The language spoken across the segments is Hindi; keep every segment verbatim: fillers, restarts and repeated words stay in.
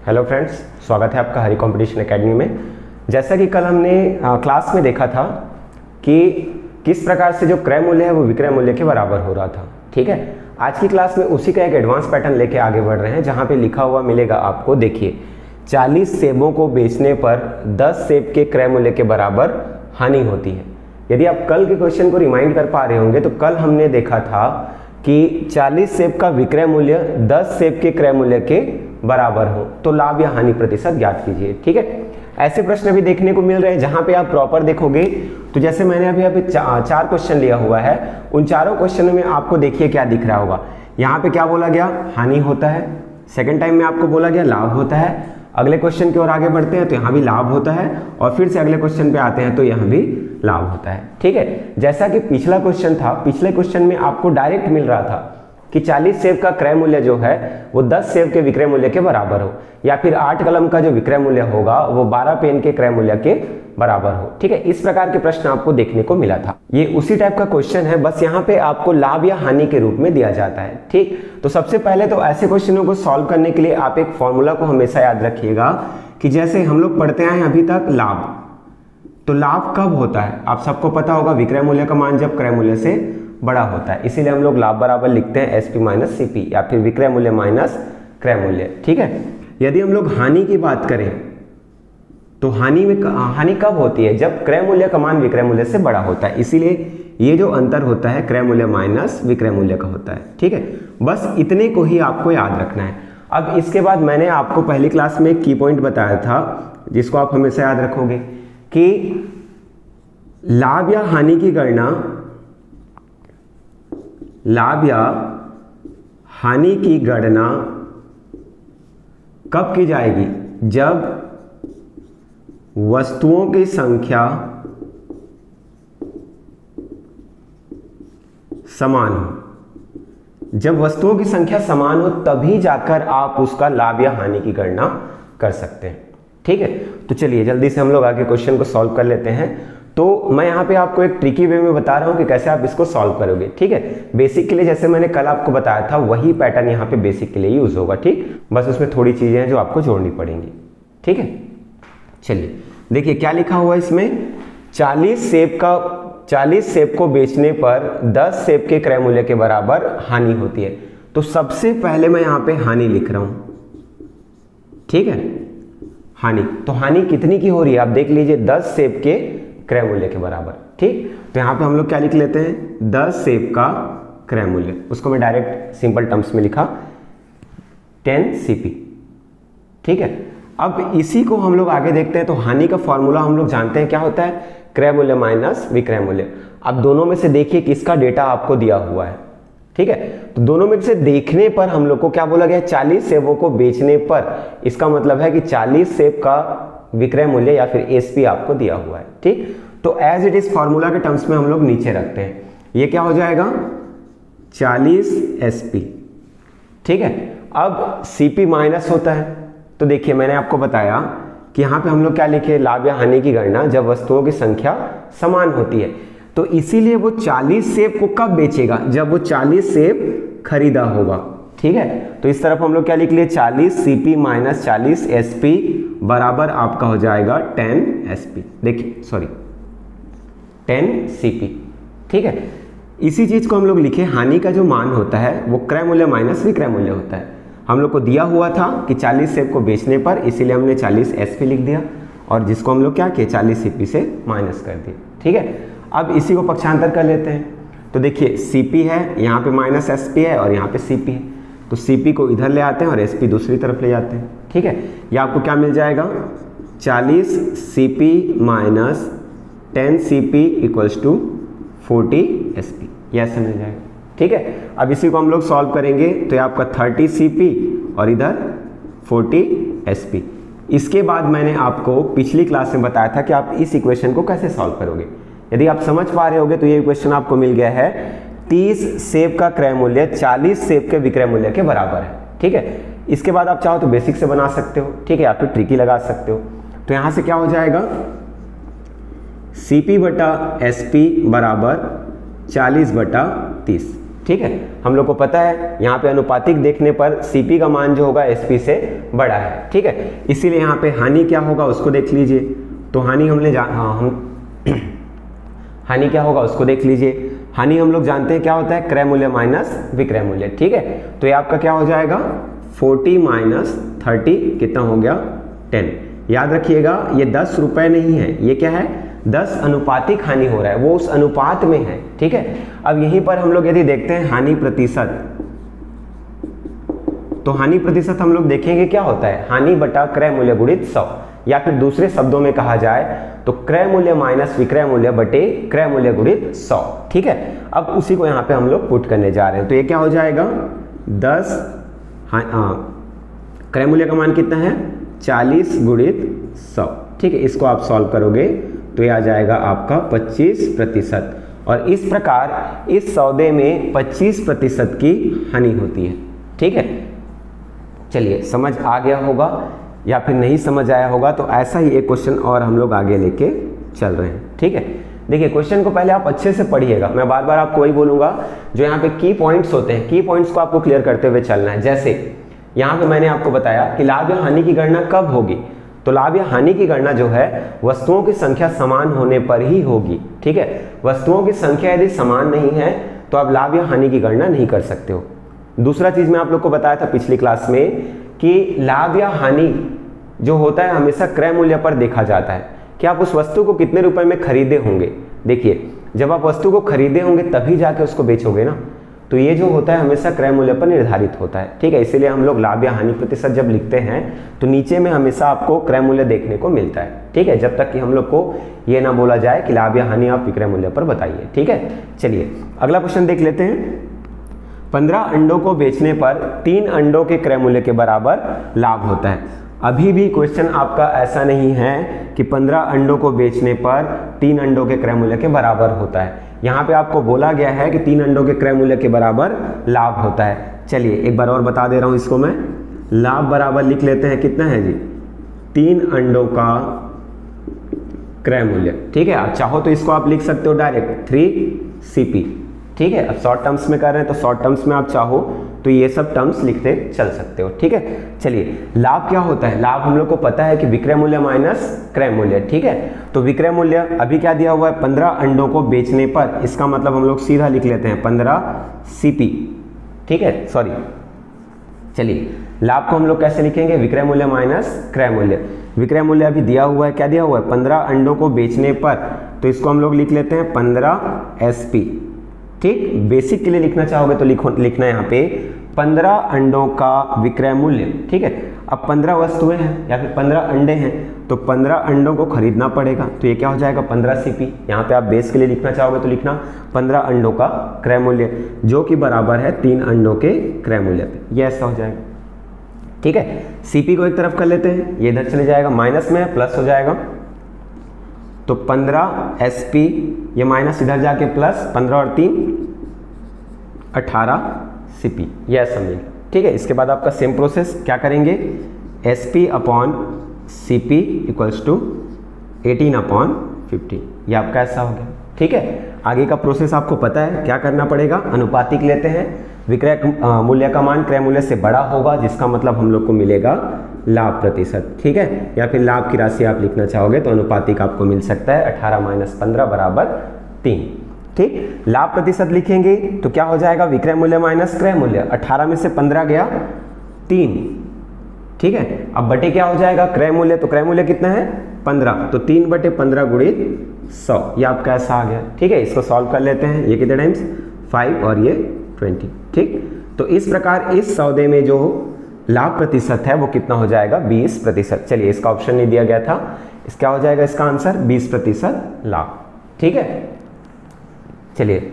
हेलो फ्रेंड्स, स्वागत है आपका हरी कंपटीशन एकेडमी में। जैसा कि कल हमने आ, क्लास में देखा था कि किस प्रकार से जो क्रय मूल्य है वो विक्रय मूल्य के बराबर हो रहा था। ठीक है, आज की क्लास में उसी का एक एडवांस पैटर्न लेके आगे बढ़ रहे हैं, जहां पे लिखा हुआ मिलेगा आपको। देखिए, चालीस सेबों को बेचने पर दस सेब के क्रय मूल्य के बराबर हानि होती है। यदि आप कल के क्वेश्चन को रिमाइंड कर पा रहे होंगे तो कल हमने देखा था कि चालीस सेब का विक्रय मूल्य दस सेब के क्रय मूल्य के बराबर हो तो लाभ या हानि प्रतिशत ज्ञात कीजिए। ठीक है, ऐसे प्रश्न भी देखने को मिल रहे हैं जहां पे आप प्रॉपर देखोगे तो जैसे मैंने अभी अभी चा, चार क्वेश्चन लिया हुआ है, उन चारों क्वेश्चनों में आपको देखिए क्या दिख रहा होगा। यहाँ पे क्या बोला गया, हानि होता है। सेकंड टाइम में आपको बोला गया लाभ होता है। अगले क्वेश्चन की ओर आगे बढ़ते हैं तो यहाँ भी लाभ होता है, और फिर से अगले क्वेश्चन पे आते हैं तो यहाँ भी लाभ होता है। ठीक है, जैसा कि पिछला क्वेश्चन था, पिछले क्वेश्चन में आपको डायरेक्ट मिल रहा था कि चालीस सेब का क्रय मूल्य जो है वो दस सेब के विक्रय मूल्य के बराबर हो, या फिर आठ कलम का जो विक्रय मूल्य होगा वो बारह पेन के क्रय मूल्य के बराबर हो। ठीक है, इस प्रकार के प्रश्न आपको देखने को मिला था। ये उसी टाइप का क्वेश्चन है, बस यहाँ पे आपको लाभ या हानि के रूप में दिया जाता है। ठीक, तो सबसे पहले तो ऐसे क्वेश्चनों को सॉल्व करने के लिए आप एक फॉर्मूला को हमेशा याद रखिएगा कि जैसे हम लोग पढ़ते आए अभी तक लाभ, तो लाभ कब होता है आप सबको पता होगा, विक्रय मूल्य का मान जब क्रय मूल्य से बड़ा होता है। इसीलिए हम लोग लाभ बराबर लिखते हैं एसपी माइनस सीपी, या फिर विक्रय मूल्य माइनस क्रय मूल्य। ठीक है, यदि हम लोग हानि की बात करें तो हानि में हानि कब होती है, जब क्रय मूल्य का मान विक्रय मूल्य से बड़ा होता है। इसीलिए ये जो अंतर होता है क्रय मूल्य माइनस विक्रय मूल्य का होता है। ठीक है, बस इतने को ही आपको याद रखना है। अब इसके बाद मैंने आपको पहली क्लास में एक की पॉइंट बताया था जिसको आप हमेशा याद रखोगे कि लाभ या हानि की गणना लाभ या हानि की गणना कब की जाएगी, जब वस्तुओं की संख्या समान हो। जब वस्तुओं की संख्या समान हो तभी जाकर आप उसका लाभ या हानि की गणना कर सकते हैं। ठीक है, तो चलिए जल्दी से हम लोग आगे क्वेश्चन को सॉल्व कर लेते हैं। तो मैं यहाँ पे आपको एक ट्रिकी वे में बता रहा हूँ कि कैसे आप इसको सॉल्व करोगे। ठीक है, बेसिक के लिए जैसे मैंने कल आपको बताया था वही पैटर्न यहाँ पे बेसिक के लिए यूज होगा। ठीक, बस उसमें थोड़ी चीजें हैं जो आपको जोड़नी पड़ेंगी। ठीक है, चलिए देखिए क्या लिखा हुआ है इसमें, चालीस सेब का चालीस सेब को बेचने पर दस सेब के क्रय मूल्य के बराबर हानि होती है। तो सबसे पहले मैं यहाँ पे हानि लिख रहा हूं। ठीक है, हानि, तो हानि कितनी की हो रही है आप देख लीजिए, दस सेब के क्रय मूल्य के बराबर। ठीक, तो यहाँ पे हम लोग क्या लिख लेते हैं, दस सेब का क्रय मूल्य, उसको मैं डायरेक्ट सिंपल टर्म्स में लिखा टेन सीपी। ठीक है, अब इसी को हम लोग आगे देखते हैं। तो हानि का फॉर्मूला हम लोग जानते हैं क्या होता है, क्रय मूल्य माइनस विक्रय मूल्य। अब दोनों में से देखिए किसका डेटा आपको दिया हुआ है। ठीक है, तो दोनों में से देखने पर हम लोग को क्या बोला गया, चालीस सेबों को बेचने पर, इसका मतलब है कि चालीस सेब का विक्रय मूल्य या फिर एसपी आपको दिया हुआ है। ठीक, तो एज इट इज फॉर्मूला के टर्म्स में हम लोग नीचे रखते हैं, ये क्या हो जाएगा चालीस एसपी। ठीक है, अब सीपी माइनस होता है, तो देखिए मैंने आपको बताया कि यहाँ पे हम लोग क्या लिखे, लाभ या हानि की गणना जब वस्तुओं की संख्या समान होती है। तो इसीलिए वो चालीस सेब को कब बेचेगा, जब वो चालीस सेब खरीदा होगा। ठीक है, तो इस तरफ हम लोग क्या लिख लिए, चालीस सीपी माइनस चालीस एसपी बराबर आपका हो जाएगा टेन एसपी। देखिए सॉरी टेन सीपी। ठीक है, इसी चीज को हम लोग लिखे, हानि का जो मान होता है वो क्रय मूल्य माइनस विक्रय मूल्य होता है। हम लोग को दिया हुआ था कि चालीस सेब को बेचने पर, इसीलिए हमने चालीस एसपी लिख दिया, और जिसको हम लोग क्या किए, चालीस सीपी से माइनस कर दिए। ठीक है, अब इसी को पक्षांतर कर लेते हैं। तो देखिए सीपी है, यहाँ पे माइनस एसपी है और यहाँ पे सीपी है, तो सीपी को इधर ले आते हैं और एसपी दूसरी तरफ ले जाते हैं। ठीक है, ये आपको क्या मिल जाएगा, चालीस CP minus ten CP equals to forty SP, ये ऐसे मिल जाएगा। ठीक है, अब इसी को हम लोग सॉल्व करेंगे तो ये आपका थर्टी सीपी और इधर फोर्टी एसपी। इसके बाद मैंने आपको पिछली क्लास में बताया था कि आप इस इक्वेशन को कैसे सॉल्व करोगे। यदि आप समझ पा रहे होगे तो ये इक्वेशन आपको मिल गया है, तीस सेब का क्रय मूल्य चालीस सेब के विक्रय मूल्य के बराबर है। ठीक है, इसके बाद आप चाहो तो बेसिक से बना सकते हो। ठीक है, या फिर ट्रिकी लगा सकते हो। तो यहां से क्या हो जाएगा, सीपी बटा एसपी बराबर चालीस बटा तीस। ठीक है, हम लोग को पता है यहाँ पे अनुपातिक देखने पर सीपी का मान जो होगा एसपी से बड़ा है। ठीक है, इसीलिए यहाँ पे हानि क्या होगा उसको देख लीजिए। तो हानि हमने जान हाँ हम हानि क्या होगा उसको देख लीजिए। हानि हम लोग जानते हैं क्या होता है, क्रय मूल्य माइनस विक्रय मूल्य। ठीक है, तो ये आपका क्या हो जाएगा, चालीस माइनस तीस कितना हो गया, दस। याद रखिएगा ये दस रुपए नहीं है, ये क्या है, दस अनुपातिक हानि हो रहा है, वो उस अनुपात में है। ठीक है, अब यहीं पर हम लोग यदि देखते हैं हानि प्रतिशत, तो हानि प्रतिशत हम लोग देखेंगे क्या होता है, हानि बटा क्रय मूल्य गुणित सौ, या फिर दूसरे शब्दों में कहा जाए तो क्रय मूल्य माइनस विक्रय मूल्य बटे क्रय मूल्य गुणित सौ। ठीक है, अब उसी को यहाँ पे हम लोग पुट करने जा रहे हैं। तो ये क्या हो जाएगा, दस, हाँ क्रय मूल्य का मान कितना है, चालीस गुणित सौ। ठीक है, इसको आप सॉल्व करोगे तो ये आ जाएगा आपका पच्चीस प्रतिशत, और इस प्रकार इस सौदे में पच्चीस प्रतिशत की हानि होती है। ठीक है, चलिए समझ आ गया होगा, या फिर नहीं समझ आया होगा तो ऐसा ही एक क्वेश्चन और हम लोग आगे लेके चल रहे हैं। ठीक है, देखिए क्वेश्चन को पहले आप अच्छे से पढ़िएगा, मैं बार बार आपको वही बोलूंगा, जो यहाँ पे की पॉइंट्स होते हैं, की पॉइंट्स को आपको क्लियर करते हुए चलना है। जैसे यहाँ पे मैंने आपको बताया कि लाभ या हानि की गणना कब होगी, तो लाभ या हानि की गणना जो है वस्तुओं की संख्या समान होने पर ही होगी। ठीक है, वस्तुओं की संख्या यदि समान नहीं है तो आप लाभ या हानि की गणना नहीं कर सकते हो। दूसरा चीज मैं आप लोग को बताया था पिछली क्लास में कि लाभ या हानि जो होता है हमेशा क्रय मूल्य पर देखा जाता है कि आप उस वस्तु को कितने रुपए में खरीदे होंगे। देखिए जब आप वस्तु को खरीदे होंगे तभी जाके उसको बेचोगे ना, तो ये जो होता है हमेशा क्रय मूल्य पर निर्धारित होता है। ठीक है, इसीलिए हम लोग लाभ या हानि प्रतिशत जब लिखते हैं तो नीचे में हमेशा आपको क्रय मूल्य देखने को मिलता है। ठीक है, जब तक कि हम लोग को ये ना बोला जाए कि लाभ या हानि आप विक्रय मूल्य पर बताइए। ठीक है, चलिए अगला क्वेश्चन देख लेते हैं। पंद्रह अंडों को बेचने पर तीन अंडों के क्रय मूल्य के बराबर लाभ होता है। अभी भी क्वेश्चन आपका ऐसा नहीं है कि पंद्रह अंडों को बेचने पर तीन अंडों के क्रय मूल्य के बराबर होता है। यहाँ पे आपको बोला गया है कि तीन अंडों के क्रय मूल्य के बराबर लाभ होता है। चलिए एक बार और बता दे रहा हूँ इसको मैं, लाभ बराबर लिख लेते हैं, कितना है जी, तीन अंडों का क्रय मूल्य। ठीक है, आप चाहो तो इसको आप लिख सकते हो डायरेक्ट थ्री सी पी। ठीक है, अब शॉर्ट टर्म्स में कर रहे हैं तो शॉर्ट टर्म्स में आप चाहो तो ये सब टर्म्स लिखते चल सकते हो। ठीक है, चलिए लाभ क्या होता है, लाभ हम लोग को पता है कि विक्रय मूल्य माइनस क्रय मूल्य। ठीक है, तो विक्रय मूल्य अभी क्या दिया हुआ है, पंद्रह अंडों को बेचने पर, इसका मतलब हम लोग सीधा लिख लेते हैं पंद्रह सीपी। ठीक है, सॉरी, चलिए लाभ को हम लोग कैसे लिखेंगे, विक्रय मूल्य माइनस क्रय मूल्य। विक्रय मूल्य अभी दिया हुआ है, क्या दिया हुआ है, पंद्रह अंडों को बेचने पर, तो इसको हम लोग लिख लेते हैं पंद्रह एस पी। ठीक, बेसिक के लिए लिखना चाहोगे तो लिखो, लिखना है यहाँ पे पंद्रह अंडों का विक्रय मूल्य। ठीक है, अब पंद्रह वस्तुएं हैं या फिर पंद्रह अंडे हैं तो पंद्रह अंडों को खरीदना पड़ेगा, तो ये क्या हो जाएगा पंद्रह सीपी। यहाँ पे आप बेस के लिए लिखना चाहोगे तो लिखना पंद्रह अंडों का क्रय मूल्य, जो कि बराबर है तीन अंडों के क्रय मूल्य पे, ये ऐसा हो जाएगा। ठीक है, सीपी को एक तरफ कर लेते हैं, ये इधर चले जाएगा, माइनस में प्लस हो जाएगा, तो पंद्रह एस पी, ये माइनस इधर जाके प्लस, पंद्रह और तीन अठारह सी पी, ये ऐसा मिल। ठीक है, इसके बाद आपका सेम प्रोसेस क्या करेंगे, S P upon C P equals to eighteen upon fifteen, ये आपका ऐसा हो गया। ठीक है, आगे का प्रोसेस आपको पता है, क्या करना पड़ेगा, अनुपातिक लेते हैं, विक्रय मूल्य का मान क्रय मूल्य से बड़ा होगा, जिसका मतलब हम लोग को मिलेगा लाभ प्रतिशत। ठीक है, या फिर लाभ की राशि आप लिखना चाहोगे तो अनुपातिक आपको मिल सकता है अठारह माइनस पंद्रह बराबर तीन। ठीक, लाभ प्रतिशत लिखेंगे तो क्या हो जाएगा, विक्रय मूल्य माइनस क्रय मूल्य, अठारह में से पंद्रह गया तीन। ठीक है, अब बटे क्या हो जाएगा, क्रय मूल्य, तो क्रय मूल्य कितना है पंद्रह, तो तीन बटे पंद्रह गुणित सौ, ये आपका ऐसा आ गया। ठीक है, इसको सॉल्व कर लेते हैं, ये कितने टाइम्स फाइव और ये ट्वेंटी। ठीक, तो इस प्रकार इस सौदे में जो लाभ प्रतिशत है वो कितना हो जाएगा, बीस प्रतिशत। चलिए इसका ऑप्शन नहीं दिया गया था, इस क्या हो जाएगा इसका आंसर, बीस प्रतिशत लाभ। ठीक है, चलिए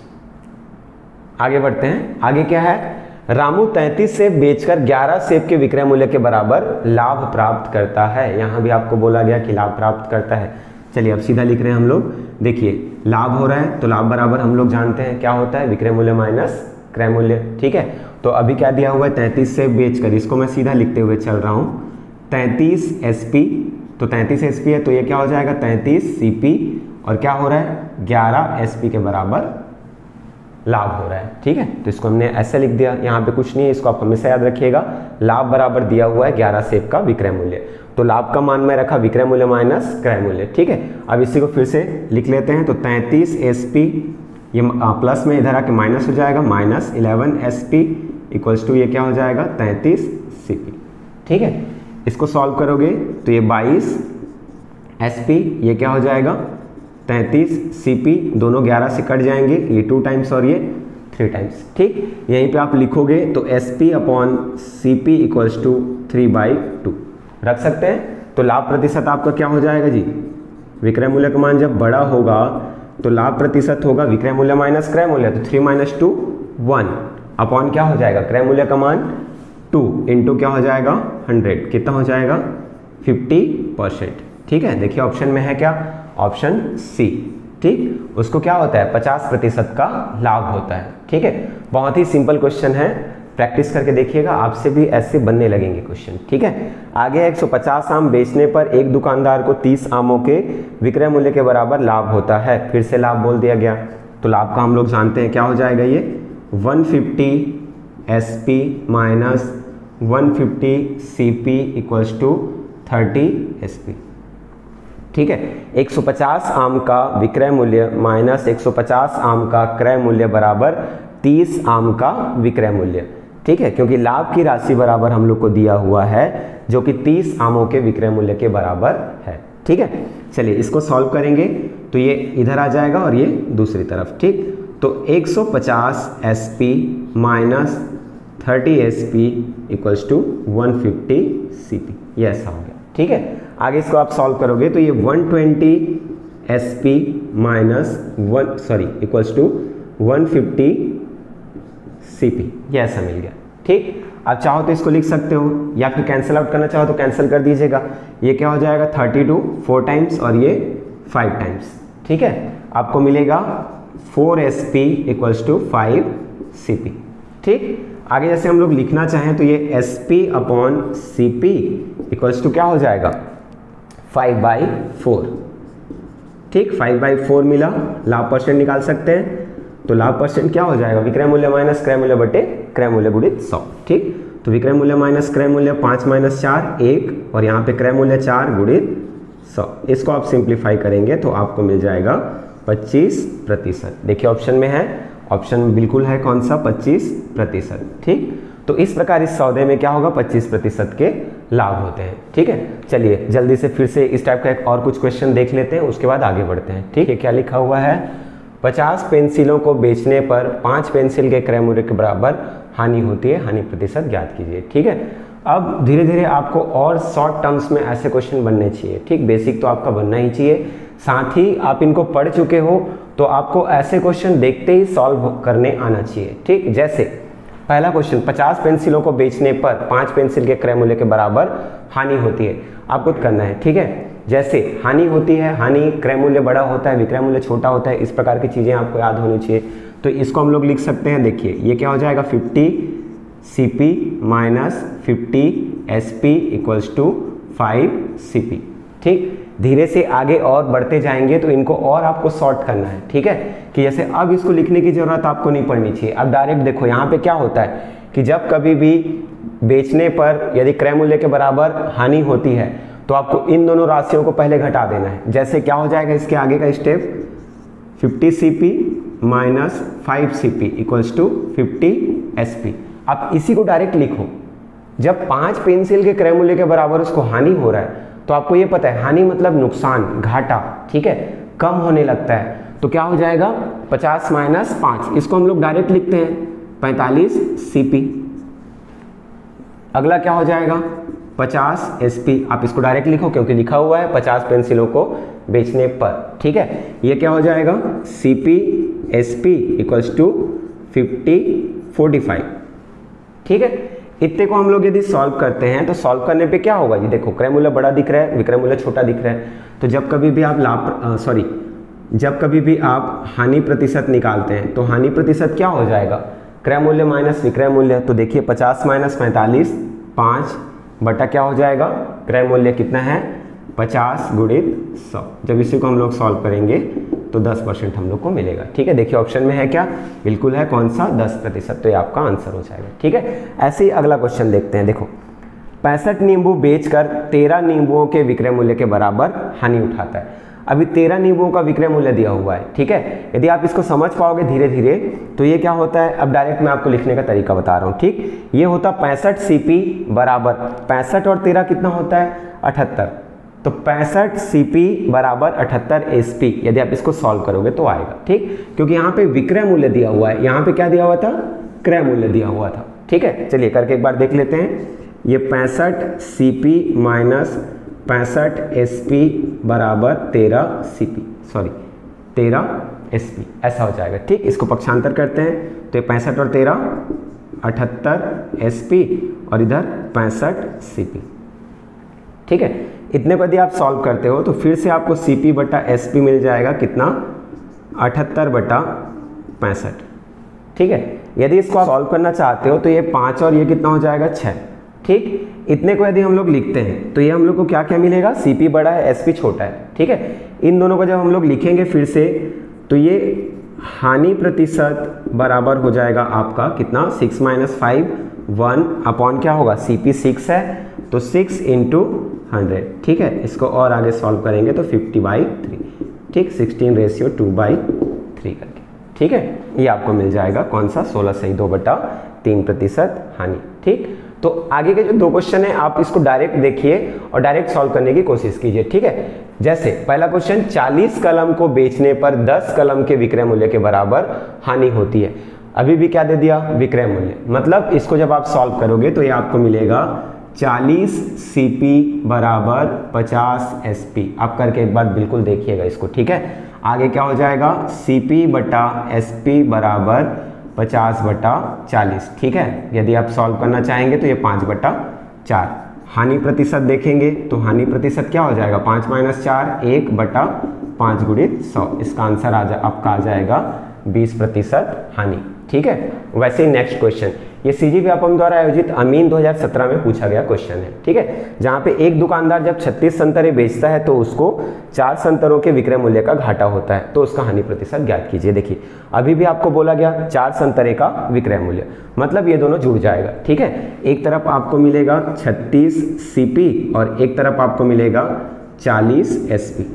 आगे बढ़ते हैं। आगे क्या है, रामू तैंतीस सेब बेचकर ग्यारह सेब के विक्रय मूल्य के बराबर लाभ प्राप्त करता है। यहां भी आपको बोला गया कि लाभ प्राप्त करता है। चलिए अब सीधा लिख रहे हैं हम लोग, देखिए लाभ हो रहा है तो लाभ बराबर हम लोग जानते हैं क्या होता है, विक्रय मूल्य माइनस क्रय मूल्य। ठीक है, तो अभी क्या दिया हुआ है, तैंतीस सेब बेचकर, इसको मैं सीधा लिखते हुए चल रहा हूं, तैंतीस एस पी, तो तैंतीस एस पी है तो ये क्या हो जाएगा तैंतीस सी पी, और क्या हो रहा है ग्यारह एस पी के बराबर लाभ हो रहा है। ठीक है, तो इसको हमने ऐसे लिख दिया, यहाँ पे कुछ नहीं है, इसको आप हमेशा याद रखिएगा। लाभ बराबर दिया हुआ है ग्यारह सेब का विक्रय मूल्य, तो लाभ का मान में रखा विक्रय मूल्य माइनस क्रय मूल्य। ठीक है, अब इसी को फिर से लिख लेते हैं। तो तैंतीस एस पी ये प्लस में इधर आके माइनस हो जाएगा, minus eleven S P equals to ये क्या हो जाएगा तैंतीस सी पी। ठीक है, इसको सॉल्व करोगे तो ये बाईस एस पी ये क्या हो जाएगा तैंतीस सी पी, दोनों ग्यारह से कट जाएंगे, ये टू टाइम्स और ये थ्री टाइम्स। ठीक, यहीं पे आप लिखोगे तो S P upon C P equals to three by two रख सकते हैं। तो लाभ प्रतिशत आपका क्या हो जाएगा जी, विक्रय मूल्य का मान जब बड़ा होगा तो लाभ प्रतिशत होगा विक्रय मूल्य माइनस क्रय मूल्य, तो three minus two one upon क्या हो जाएगा क्रय मूल्य का मान टू इंटू क्या हो जाएगा हंड्रेड, कितना हो जाएगा फिफ्टी परसेंट। ठीक है, देखिए ऑप्शन में है क्या, ऑप्शन सी। ठीक, उसको क्या होता है पचास प्रतिशत का लाभ होता है। ठीक है, बहुत ही सिंपल क्वेश्चन है, प्रैक्टिस करके देखिएगा, आपसे भी ऐसे बनने लगेंगे क्वेश्चन। ठीक है, आगे एक सौ पचास आम बेचने पर एक दुकानदार को तीस आमों के विक्रय मूल्य के बराबर लाभ होता है। फिर से लाभ बोल दिया गया, तो लाभ का हम लोग जानते हैं क्या हो जाएगा, ये one fifty S P minus one fifty C P equals to thirty S P. ठीक है, एक सौ पचास आम का विक्रय मूल्य माइनस एक सौ पचास आम का क्रय मूल्य बराबर तीस आम का विक्रय मूल्य। ठीक है, क्योंकि लाभ की राशि बराबर हम लोग को दिया हुआ है जो कि तीस आमों के विक्रय मूल्य के बराबर है। ठीक है, चलिए इसको सॉल्व करेंगे तो ये इधर आ जाएगा और ये दूसरी तरफ। ठीक, तो एक सौ पचास S P minus thirty S P equals to one fifty C P, ये ऐसा हो गया। ठीक है, आगे इसको आप सॉल्व करोगे तो ये one twenty S P minus one sorry equals to one fifty C P, ये ऐसा मिल गया। ठीक, आप चाहो तो इसको लिख सकते हो या फिर कैंसिल आउट करना चाहो तो कैंसिल कर दीजिएगा। ये क्या हो जाएगा थर्टी टू फोर टाइम्स और ये फाइव टाइम्स। ठीक है, आपको मिलेगा four S P equals to five C P. ठीक, आगे जैसे हम लोग लिखना चाहें तो ये S P upon C P equals to क्या हो जाएगा फाइव बाई फोर। ठीक, फाइव बाई फोर मिला, लाभ परसेंट निकाल सकते हैं, तो लाभ परसेंट क्या हो जाएगा विक्रय मूल्य माइनस क्रय मूल्य बटे क्रय मूल्य गुणित सौ। ठीक, तो विक्रय मूल्य माइनस क्रय मूल्य पाँच माइनस चार एक और यहाँ पे क्रय मूल्य चार गुणित सौ, इसको आप सिंप्लीफाई करेंगे तो आपको मिल जाएगा पच्चीस प्रतिशत। देखिए ऑप्शन में है, ऑप्शन बिल्कुल है कौन सा पच्चीस प्रतिशत। ठीक, तो इस प्रकार इस सौदे में क्या होगा पच्चीस प्रतिशत के लाभ होते हैं। ठीक है, चलिए जल्दी से फिर से इस टाइप का एक और कुछ क्वेश्चन देख लेते हैं, उसके बाद आगे बढ़ते हैं। ठीक है, क्या लिखा हुआ है, पचास पेंसिलों को बेचने पर पाँच पेंसिल के क्रय मूल्य के बराबर हानि होती है, हानि प्रतिशत ज्ञात कीजिए। ठीक है, अब धीरे धीरे आपको और शॉर्ट टर्म्स में ऐसे क्वेश्चन बनने चाहिए। ठीक, बेसिक तो आपका बनना ही चाहिए, साथ ही आप इनको पढ़ चुके हो तो आपको ऐसे क्वेश्चन देखते ही सॉल्व करने आना चाहिए। ठीक, जैसे पहला क्वेश्चन, पचास पेंसिलों को बेचने पर पाँच पेंसिल के क्रय मूल्य के बराबर हानि होती है, आपको करना है। ठीक है, जैसे हानि होती है, हानि क्रय मूल्य बड़ा होता है, विक्रय मूल्य छोटा होता है, इस प्रकार की चीज़ें आपको याद होनी चाहिए। तो इसको हम लोग लिख सकते हैं, देखिए ये क्या हो जाएगा fifty C P minus fifty S P equals to five C P. ठीक, धीरे से आगे और बढ़ते जाएंगे तो इनको और आपको सॉर्ट करना है। ठीक है, कि जैसे अब इसको लिखने की जरूरत आपको नहीं पड़नी चाहिए। अब डायरेक्ट देखो यहाँ पे क्या होता है कि जब कभी भी बेचने पर यदि क्रय मूल्य के बराबर हानि होती है तो आपको इन दोनों राशियों को पहले घटा देना है। जैसे क्या हो जाएगा इसके आगे का step, fifty C P minus five C P equals to fifty S P. आप इसी को डायरेक्ट लिखो, जब पाँच पेंसिल के क्रय मूल्य के बराबर उसको हानि हो रहा है तो आपको ये पता है हानि मतलब नुकसान, घाटा। ठीक है, कम होने लगता है, तो क्या हो जाएगा पचास माइनस पाँच, इसको हम लोग डायरेक्ट लिखते हैं पैंतालीस सी पी। अगला क्या हो जाएगा पचास एस पी, आप इसको डायरेक्ट लिखो क्योंकि लिखा हुआ है पचास पेंसिलों को बेचने पर। ठीक है, ये क्या हो जाएगा C P S P equals to fifty forty five. ठीक है, इतने को हम लोग यदि सॉल्व करते हैं तो सॉल्व करने पे क्या होगा जी, देखो क्रय मूल्य बड़ा दिख रहा है, विक्रय मूल्य छोटा दिख रहा है, तो जब कभी भी आप लाभ सॉरी जब कभी भी आप हानि प्रतिशत निकालते हैं तो हानि प्रतिशत क्या हो जाएगा क्रय मूल्य माइनस विक्रय मूल्य। तो देखिए पचास माइनस पैंतालीस, पाँच बटा क्या हो जाएगा क्रय मूल्य कितना है पचास गुणित सौ। जब इसी को हम लोग सॉल्व करेंगे तो दस परसेंट हम लोग को मिलेगा। ठीक है, देखिए ऑप्शन में है क्या, बिल्कुल है, कौन सा, दस प्रतिशत, तो ये आपका आंसर हो जाएगा। ठीक है, ऐसे ही अगला क्वेश्चन देखते हैं। देखो, पैंसठ नींबू बेचकर तेरह नींबुओं के विक्रय मूल्य के बराबर हानि उठाता है। अभी तेरह नींबुओं का विक्रय मूल्य दिया हुआ है। ठीक है, यदि आप इसको समझ पाओगे धीरे धीरे तो ये क्या होता है, अब डायरेक्ट मैं आपको लिखने का तरीका बता रहा हूँ। ठीक, ये होता पैंसठ सीपी बराबर पैंसठ और तेरह कितना होता है, अठहत्तर, तो पैंसठ सीपी बराबर अठहत्तर एसपी। यदि आप इसको सॉल्व करोगे तो आएगा। ठीक, क्योंकि यहाँ पे विक्रय मूल्य दिया हुआ है, यहाँ पे क्या दिया हुआ था, क्रय मूल्य दिया हुआ था। ठीक है, चलिए करके एक बार देख लेते हैं। ये पैंसठ सीपी माइनस पैंसठ एसपी बराबर तेरह सीपी, सॉरी तेरह एसपी, ऐसा हो जाएगा। ठीक, इसको पक्षांतर करते हैं तो ये पैंसठ और तेरह अठहत्तर एसपी और इधर पैंसठ सीपी। ठीक है, इतने को यदि आप सॉल्व करते हो तो फिर से आपको सीपी बटा एसपी मिल जाएगा कितना, अठहत्तर बटा पैंसठ। ठीक है, यदि इसको आप सॉल्व करना चाहते हो तो ये पाँच और ये कितना हो जाएगा, छः। ठीक, इतने को यदि हम लोग लिखते हैं तो ये हम लोग को क्या क्या मिलेगा, सीपी बड़ा है एसपी छोटा है। ठीक है, इन दोनों को जब हम लोग लिखेंगे फिर से तो ये हानि प्रतिशत बराबर हो जाएगा आपका कितना, six minus five, one upon क्या होगा, सीपी सिक्स है तो सिक्स इंटू हंड्रेड। ठीक है, इसको और आगे सॉल्व करेंगे तो फिफ्टी बाई थ्री। ठीक, sixteen ratio two by three करके। ठीक है, ये आपको मिल जाएगा कौन सा, सोलह सही दो बटा तीन प्रतिशत हानि। ठीक, तो आगे के जो दो क्वेश्चन है आप इसको डायरेक्ट देखिए और डायरेक्ट सॉल्व करने की कोशिश कीजिए। ठीक है, जैसे पहला क्वेश्चन, चालीस कलम को बेचने पर दस कलम के विक्रय मूल्य के बराबर हानि होती है। अभी भी क्या दे दिया, विक्रय मूल्य, मतलब इसको जब आप सॉल्व करोगे तो ये आपको मिलेगा चालीस सीपी बराबर पचास एसपी। आप करके एक बार बिल्कुल देखिएगा इसको। ठीक है, आगे क्या हो जाएगा, सीपी बटा एसपी बराबर पचास बटा चालीस। ठीक है, यदि आप सॉल्व करना चाहेंगे तो ये पाँच बटा चार। हानि प्रतिशत देखेंगे तो हानि प्रतिशत क्या हो जाएगा, पाँच माइनस चार, एक बटा पाँच गुणित सौ। इसका आंसर आ जा आपका आ जाएगा बीस प्रतिशत हानि। ठीक है, वैसे ही नेक्स्ट क्वेश्चन, ये सीजी व्यापम द्वारा आयोजित अमीन दो हज़ार सत्रह में पूछा गया क्वेश्चन है। ठीक है, जहाँ पे एक दुकानदार जब छत्तीस संतरे बेचता है तो उसको चार संतरों के विक्रय मूल्य का घाटा होता है, तो उसका हानि प्रतिशत ज्ञात कीजिए। देखिए अभी भी आपको बोला गया चार संतरे का विक्रय मूल्य, मतलब ये दोनों जुड़ जाएगा। ठीक है, एक तरफ आपको मिलेगा छत्तीस सीपी और एक तरफ आपको मिलेगा चालीस एसपी।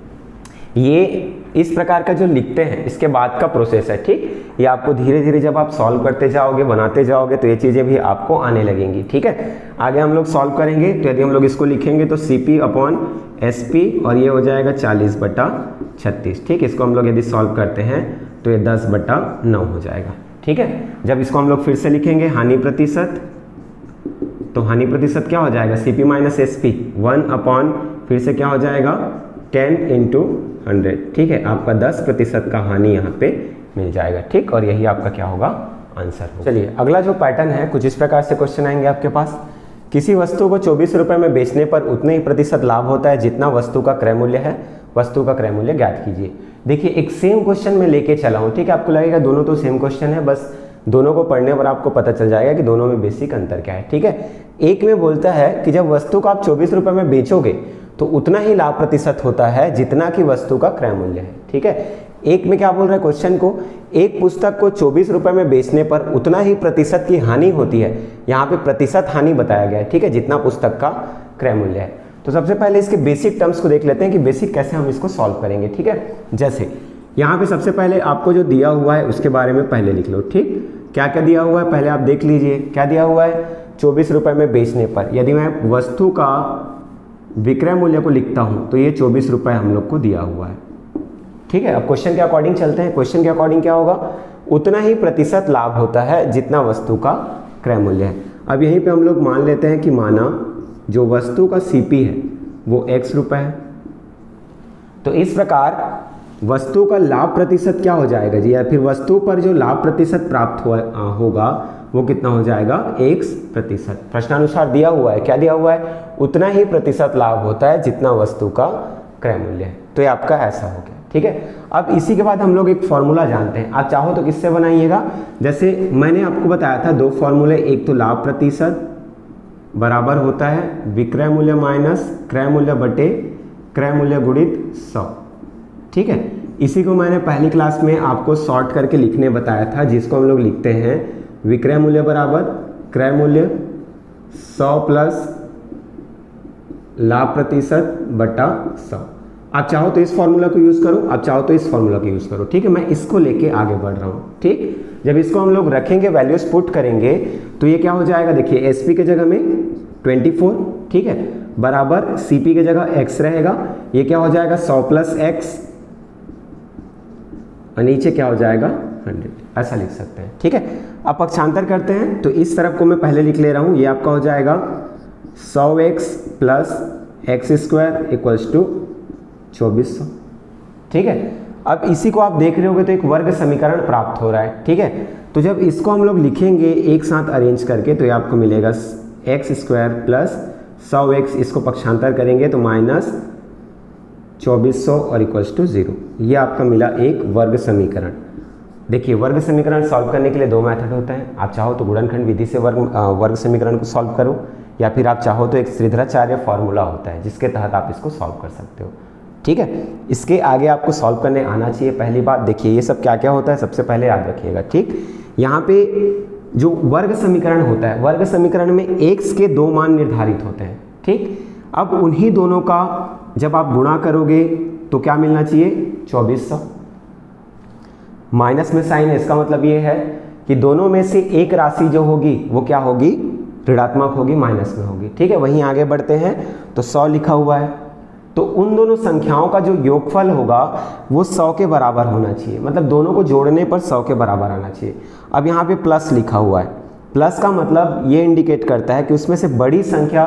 ये इस प्रकार का जो लिखते हैं इसके बाद का प्रोसेस है। ठीक, ये आपको धीरे धीरे जब आप सॉल्व करते जाओगे, बनाते जाओगे तो ये चीज़ें भी आपको आने लगेंगी। ठीक है, आगे हम लोग सॉल्व करेंगे तो यदि हम लोग इसको लिखेंगे तो सीपी अपॉन एसपी और ये हो जाएगा चालीस बटा छत्तीस। ठीक, इसको हम लोग यदि सॉल्व करते हैं तो ये दस बटा नौ हो जाएगा। ठीक है, जब इसको हम लोग फिर से लिखेंगे हानि प्रतिशत, तो हानि प्रतिशत क्या हो जाएगा, CP minus SP, one upon फिर से क्या हो जाएगा, टेन इंटू हंड्रेड। ठीक है, आपका दस प्रतिशत का हानि यहाँ पे मिल जाएगा। ठीक, और यही आपका क्या होगा, आंसर होगा। चलिए अगला जो पैटर्न है कुछ इस प्रकार से क्वेश्चन आएंगे आपके पास। किसी वस्तु को चौबीस रुपए में बेचने पर उतने ही प्रतिशत लाभ होता है जितना वस्तु का क्रय मूल्य है। वस्तु का क्रय मूल्य ज्ञात कीजिए। देखिए एक सेम क्वेश्चन में लेके चला हूँ। ठीक है, आपको लगेगा दोनों तो सेम क्वेश्चन है, बस दोनों को पढ़ने पर आपको पता चल जाएगा कि दोनों में बेसिक अंतर क्या है। ठीक है, एक में बोलता है कि जब वस्तु को आप चौबीस रुपए में बेचोगे तो उतना ही लाभ प्रतिशत होता है जितना कि वस्तु का क्रय मूल्य है। ठीक है, एक में क्या बोल रहा है क्वेश्चन को, एक पुस्तक को चौबीस रुपए में बेचने पर उतना ही प्रतिशत की हानि होती है। यहाँ पे प्रतिशत हानि बताया गया है। ठीक है, जितना पुस्तक का क्रय मूल्य है। तो सबसे पहले इसके बेसिक टर्म्स को देख लेते हैं कि बेसिक कैसे हम इसको सॉल्व करेंगे। ठीक है, जैसे यहाँ पे सबसे पहले आपको जो दिया हुआ है उसके बारे में पहले लिख लो। ठीक, क्या क्या दिया हुआ है पहले आप देख लीजिए। क्या दिया हुआ है, चौबीस रुपए में बेचने पर, यदि मैं वस्तु का विक्रय मूल्य को लिखता हूँ तो ये चौबीस रुपए हम लोग को दिया हुआ है। ठीक है, अब क्वेश्चन के अकॉर्डिंग चलते हैं। क्वेश्चन के अकॉर्डिंग क्या होगा, उतना ही प्रतिशत लाभ होता है जितना वस्तु का क्रय मूल्य है। अब यहीं पे हम लोग मान लेते हैं कि माना जो वस्तु का सीपी है वो एक्स रुपए है, तो इस प्रकार वस्तु का लाभ प्रतिशत क्या हो जाएगा जी, या फिर वस्तु पर जो लाभ प्रतिशत प्राप्त हो, होगा वो कितना हो जाएगा, एक्स प्रतिशत। प्रश्नानुसार दिया हुआ है, क्या दिया हुआ है, उतना ही प्रतिशत लाभ होता है जितना वस्तु का क्रय मूल्य है। तो ये आपका ऐसा हो गया। ठीक है, अब इसी के बाद हम लोग एक फॉर्मूला जानते हैं। आप चाहो तो किससे बनाइएगा, जैसे मैंने आपको बताया था दो फॉर्मूले, एक तो लाभ प्रतिशत बराबर होता है विक्रय मूल्य माइनस क्रय मूल्य बटे क्रय मूल्य गुणित सौ। ठीक है, इसी को मैंने पहली क्लास में आपको शॉर्ट करके लिखने बताया था, जिसको हम लोग लिखते हैं विक्रय मूल्य बराबर क्रय मूल्य सौ प्लस लाभ प्रतिशत बटा सौ। आप चाहो तो इस फॉर्मूला को यूज़ करो, आप चाहो तो इस फॉर्मूला को यूज़ करो, ठीक है। मैं इसको लेके आगे बढ़ रहा हूँ, ठीक। जब इसको हम लोग रखेंगे, वैल्यूज पुट करेंगे, तो ये क्या हो जाएगा, देखिए एसपी के जगह में चौबीस, ठीक है, बराबर सीपी के जगह एक्स रहेगा। ये क्या हो जाएगा, सौ प्लस एक्स, और नीचे क्या हो जाएगा हंड्रेड, ऐसा लिख सकते हैं, ठीक है। अब पक्षांतर करते हैं, तो इस तरफ को मैं पहले लिख ले रहा हूँ। ये आपका हो जाएगा सौ x plus x square equals to चौबीस सौ, ठीक है। अब इसी को आप देख रहे होगे तो एक वर्ग समीकरण प्राप्त हो रहा है, ठीक है। तो जब इसको हम लोग लिखेंगे एक साथ अरेंज करके, तो ये आपको मिलेगा एक्स स्क्वायर प्लस सौ एक्स, इसको पक्षांतर करेंगे तो माइनस चौबीस सौ और इक्वल्स टू जीरो। ये आपका मिला एक वर्ग समीकरण। देखिए वर्ग समीकरण सॉल्व करने के लिए दो मेथड होते हैं। आप चाहो तो गुणनखंड विधि से वर्ग वर्ग समीकरण को सॉल्व करो, या फिर आप चाहो तो एक श्रीधराचार्य फॉर्मूला होता है जिसके तहत आप इसको सॉल्व कर सकते हो, ठीक है। इसके आगे आपको सॉल्व करने आना चाहिए। पहली बात देखिए ये सब क्या क्या होता है, सबसे पहले याद रखिएगा, ठीक। यहाँ पे जो वर्ग समीकरण होता है, वर्ग समीकरण में एक्स के दो मान निर्धारित होते हैं, ठीक। अब उन्हीं दोनों का जब आप गुणा करोगे तो क्या मिलना चाहिए, चौबीस सौ। माइनस में साइन है, इसका मतलब ये है कि दोनों में से एक राशि जो होगी वो क्या होगी, ऋणात्मक होगी, माइनस में होगी, ठीक है। वहीं आगे बढ़ते हैं तो सौ लिखा हुआ है, तो उन दोनों संख्याओं का जो योगफल होगा वो सौ के बराबर होना चाहिए, मतलब दोनों को जोड़ने पर सौ के बराबर आना चाहिए। अब यहाँ पे प्लस लिखा हुआ है, प्लस का मतलब ये इंडिकेट करता है कि उसमें से बड़ी संख्या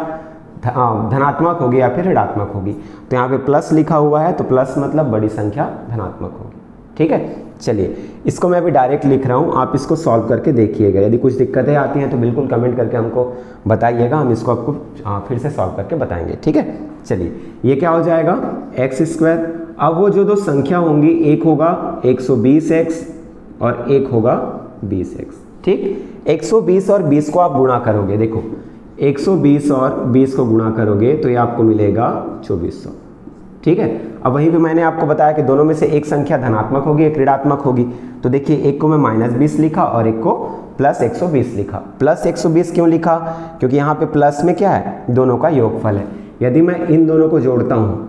धनात्मक होगी या फिर ऋणात्मक होगी। तो यहाँ पे प्लस लिखा हुआ है, तो प्लस मतलब बड़ी संख्या धनात्मक होगी, ठीक है। चलिए इसको मैं अभी डायरेक्ट लिख रहा हूँ, आप इसको सॉल्व करके देखिएगा। यदि कुछ दिक्कतें आती हैं तो बिल्कुल कमेंट करके हमको बताइएगा, हम इसको आपको फिर से सॉल्व करके बताएंगे, ठीक है। चलिए ये क्या हो जाएगा, एक्स स्क्वायर। अब वो जो दो संख्या होंगी, एक होगा एक सौ बीस एक्स और एक होगा बीस एक्स, ठीक। एक सौ बीस और बीस को आप गुणा करोगे, देखो एक सौ बीस और बीस को गुणा करोगे तो ये आपको मिलेगा चौबीस सौ, ठीक है। अब वहीं पे मैंने आपको बताया कि दोनों में से एक संख्या धनात्मक होगी, एक ऋणात्मक होगी। तो देखिए एक को मैं माइनस बीस लिखा और एक को प्लस एक सौ बीस लिखा। प्लस एक सौ बीस क्यों लिखा, क्योंकि यहाँ पे प्लस में क्या है, दोनों का योगफल है। यदि मैं इन दोनों को जोड़ता हूँ